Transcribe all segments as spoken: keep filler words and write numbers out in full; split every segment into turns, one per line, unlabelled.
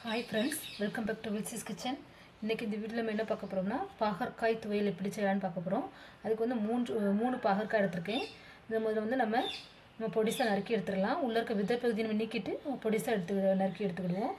Hi friends, welcome back to Wilsey's Kitchen. இன்னைக்கு இந்த வீடியோல நம்ம என்ன பார்க்க போறோம்னா பாகற்காய் துவையல் எப்படி செய்யலாம்னு பார்க்க போறோம். அதுக்கு வந்து மூணு மூணு பாகற்காய் எடுத்துர்க்கேன். இத முதல்ல வந்து நம்ம நம்ம பொடிசா நறுக்கி எடுத்துறலாம். உள்ள இருக்க விதை பகுதியை நம்ம நீக்கிட்டு பொடிசா எடுத்து நறுக்கி எடுத்துக்கிடுவோம்.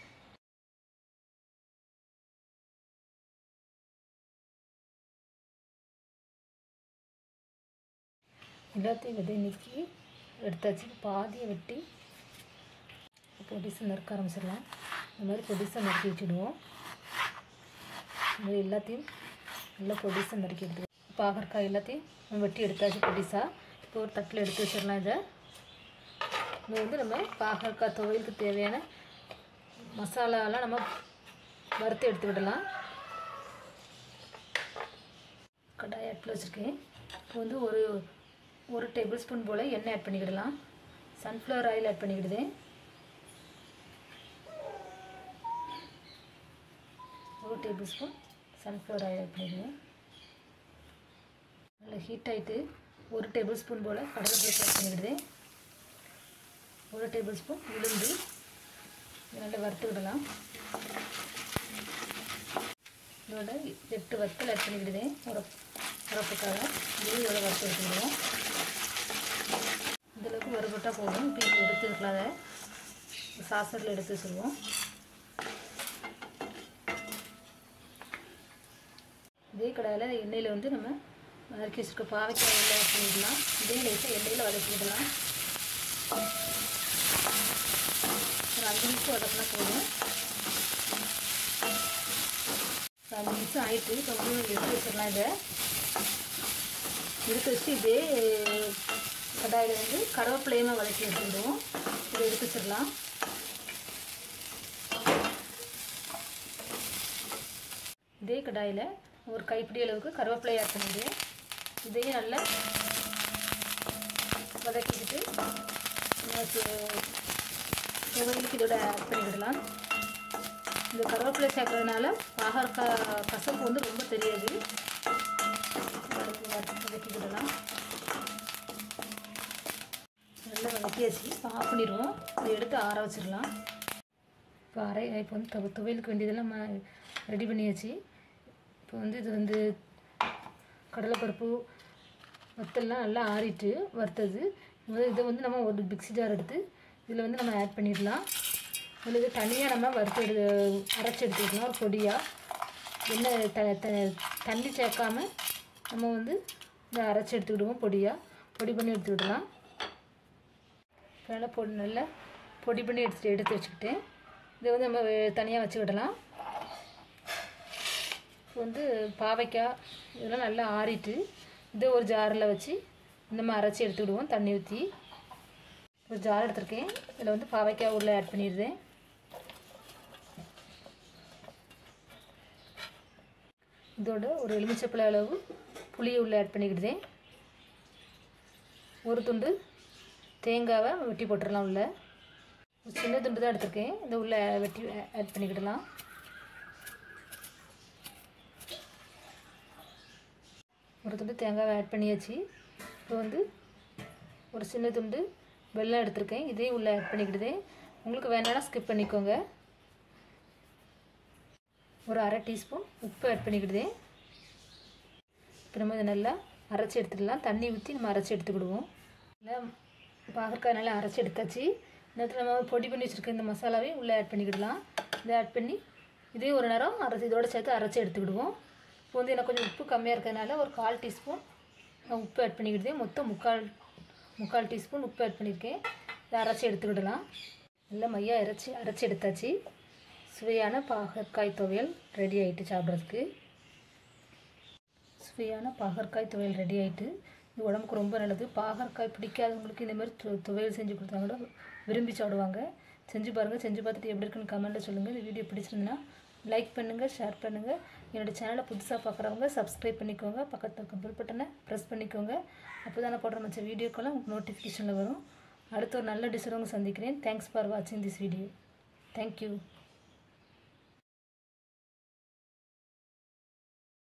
எல்லாத்தையும் விதை நீக்கி எடுத்தாச்சு. பாதியை வெட்டி பொடிசா நறுக்க ஆரம்பிச்சிடலாம். இந்த மாதிரி பொடிசா நறுக்கி வச்சுடுவோம். இது எல்லாத்தையும் நல்லா பொடிசா நறுக்கி எடுத்து பாகற்காய் எல்லாத்தையும் வெட்டி எடுத்தாச்சு பொடிசா. இப்போ ஒரு தட்டில் எடுத்து வச்சிடலாம். இதை இது வந்து நம்ம பாகற்காய் துவையலுக்கு தேவையான மசாலாலாம் நம்ம வறுத்து எடுத்துக்கிடலாம். கடாய் அடுப்பில் வச்சுருக்கேன். இப்போ வந்து ஒரு ஒரு டேபிள் ஸ்பூன் போல் எண்ணெய் ஆட் பண்ணிக்கிடலாம். சன்ஃப்ளவர் ஆயில் ஆட் பண்ணிக்கிடுதேன். ஒரு table spoon sunflower oil add பண்ணிடுவேன். நல்லா ஹீட் ஆகிட்டு ஒரு டேபிள் ஸ்பூன் போல் கடலைப்பருப்பு ஆட் பண்ணிக்கிடுவேன். ஒரு டேபிள் ஸ்பூன் உளுந்து நல்லா வறுத்துக்கிடலாம். இதோட எட்டு வத்தல் ஆட் பண்ணிக்கிடுவேன். ஒரு உரப்புக்காக இதையும் இதோட வறுத்து எடுத்துக்கிடுவோம். இந்தளவுக்கு வறுபட்டால் போதும். இப்போ இங்கே எடுத்து வைக்கலாம். அதை சாசரில் எடுத்து வச்சுருவோம். இதே கடாயில் எண்ணெயில் வந்து நம்ம நறுக்கி வச்சுருக்க பாவைக்காய் எண்ணெய் ஆட் பண்ணிடலாம். இதே லைட்டாக எண்ணெயில் வதக்கிடலாம். ஒரு அஞ்சு நிமிஷம் வதக்கினா போதும். அஞ்சு நிமிஷம் ஆகிட்டு இப்போ வந்து எடுத்து வச்சிடலாம். இதை எடுத்து வச்சு இதே கடாயில் வந்து கருவேப்பிலையமாக வதக்கி எடுத்துக்கிடுவோம். இதை எடுத்து வச்சிடலாம். இதே கடாயில் ஒரு கைப்பிடி அளவுக்கு கருவேப்பிலை ஆட் பண்ணிவிடு. இதையும் நல்லா வதக்கிக்கிட்டு துவையலுக்கு இதோட ஆட் பண்ணிவிடலாம். இந்த கருவேப்பிலை சேர்க்கறதுனால பாகற்காய் கசப்பு வந்து ரொம்ப தெரியாது. வதக்கிக்கிடலாம். நல்லா வதக்கியாச்சு. இப்போ ஆஃப் பண்ணிடுவோம். இதை எடுத்து ஆற வச்சிடலாம். இப்போ அரை இப்போ வந்து துவ துவையலுக்கு வேண்டியதெல்லாம் நம்ம ரெடி பண்ணியாச்சு. இப்போ வந்து இது வந்து கடலைப்பருப்பு வத்தல்லாம் நல்லா ஆறிட்டு வறுத்தது. இதை வந்து நம்ம ஒரு மிக்ஸி ஜார் எடுத்து இதில் வந்து நம்ம ஆட் பண்ணிடலாம். இதில் இது தனியாக நம்ம வறுத்து எடு அரைச்சி எடுத்துக்கலாம். ஒரு பொடியாக எண்ணெய் த தண்ணி சேர்க்காமல் நம்ம வந்து இதை அரைச்சி எடுத்துக்கிடுவோம். பொடியாக பொடி பண்ணி எடுத்துக்கிடலாம். நல்லா பொடி நல்லா பொடி பண்ணி எடுத்துகிட்டு எடுத்து வச்சுக்கிட்டேன். இதை வந்து நம்ம தனியாக வச்சுக்கிடலாம். இப்போ வந்து பாவைக்காய் இதெல்லாம் நல்லா ஆறிட்டு இதை ஒரு ஜாரில் வச்சு நம்ம அரைச்சி எடுத்துக்கிடுவோம். தண்ணி ஊற்றி ஒரு ஜார் எடுத்துருக்கேன். இதில் வந்து பாவைக்காய் உள்ளே ஆட் பண்ணிடுறேன். இதோட ஒரு எலுமிச்சப்பழ அளவு புளியை உள்ளே ஆட் பண்ணிக்கிடுதேன். ஒரு துண்டு தேங்காவை வெட்டி போட்டுடலாம். உள்ள ஒரு சின்ன துண்டு தான் எடுத்துருக்கேன். இதை உள்ளே வெட்டி ஆட் பண்ணிக்கிடலாம். ஒரு துண்டு தேங்காவை ஆட் பண்ணியாச்சு. இப்போ வந்து ஒரு சின்ன துண்டு வெல்லம் எடுத்துருக்கேன். இதையும் உள்ளே ஆட் பண்ணிக்கிடுதேன். உங்களுக்கு வேணாலும் ஸ்கிப் பண்ணிக்கோங்க. ஒரு அரை டீஸ்பூன் உப்பு ஆட் பண்ணிக்கிடுதேன். இப்போ நம்ம இதை நல்லா அரைச்சி எடுத்துக்கலாம். தண்ணி ஊற்றி நம்ம அரைச்சி எடுத்துக்கிடுவோம். நல்லா பாகற்காய் நல்லா அரைச்சி எடுத்தாச்சு. நேரத்தில் நம்ம பொடி பண்ணி வச்சுருக்க இந்த மசாலாவையும் உள்ளே ஆட் பண்ணிக்கிடலாம். இதை ஆட் பண்ணி இதையும் ஒரு நேரம் அரைச்சி இதோடு சேர்த்து அரைச்சி எடுத்துக்கிடுவோம். இப்போ வந்து எனக்கு கொஞ்சம் உப்பு கம்மியாக இருக்கிறதுனால ஒரு கால் டீஸ்பூன் உப்பு ஆட் பண்ணிக்கிடுதேன். மொத்தம் முக்கால் முக்கால் டீஸ்பூன் உப்பு ஆட் பண்ணியிருக்கேன். இதை அரைச்சி எடுத்துக்கிடலாம். நல்லா மையாக அரைச்சி அரைச்சி எடுத்தாச்சு. சுவையான பாகற்காய் துவையல் ரெடி ஆகிட்டு சாப்பிட்றதுக்கு. சுவையான பாகற்காய் துவையல் ரெடி ஆகிட்டு. இது உடம்புக்கு ரொம்ப நல்லது. பாகற்காய் பிடிக்காதவங்களுக்கு இந்தமாதிரி து துவையல் செஞ்சு கொடுத்தாங்கன்னா விரும்பி சாப்பிடுவாங்க. செஞ்சு பாருங்கள். செஞ்சு பார்த்துட்டு எப்படி இருக்குன்னு கமெண்ட்டில் சொல்லுங்கள். இந்த வீடியோ பிடிச்சிருந்ததுன்னா லைக் பண்ணுங்கள், ஷேர் பண்ணுங்கள். என்னோடய சேனலை புதுசாக பார்க்குறவங்க சப்ஸ்கிரைப் பண்ணிக்கோங்க. பக்கத்தில் இருக்க பெல் பட்டனை ப்ரெஸ் பண்ணிக்கோங்க. அப்போ தான் நான் போடுற மற்ற வீடியோக்கெல்லாம் உங்களுக்கு நோட்டிஃபிகேஷனில் வரும். அடுத்த ஒரு நல்ல டிஷ்ஷோட சந்திக்கிறேன். தேங்க்ஸ் ஃபார் வாட்சிங் திஸ் வீடியோ. தேங்க்யூ.